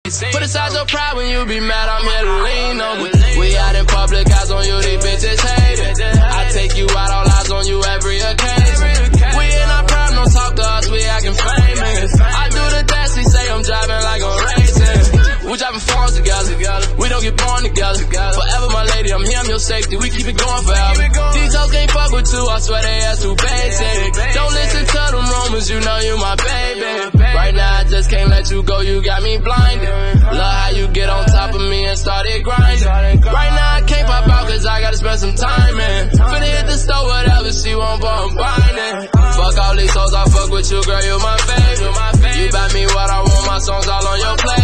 Put aside your pride when you be mad, I'm here to lean on it. We out in public, eyes on you, these bitches hate it. I take you out, all eyes on you every occasion. We in our prime, don't talk to us, we acting famous. I do the dash, he say I'm driving like I'm racing. We driving phones together, we don't get born together. Forever my lady, I'm here, I'm your safety, we keep it going forever. These hoes can't fuck with you, I swear they ass too basic. Don't listen to them rumors, you know you my baby. Right now I just can't let you go, you got me blinded. Love how you get on top of me and started grinding. Right now I can't pop out cause I gotta spend some time in. Finna hit the store, whatever she want, but I'm buying it. Fuck all these hoes, I fuck with you, girl, you my favorite. You buy me what I want, my songs all on your plate.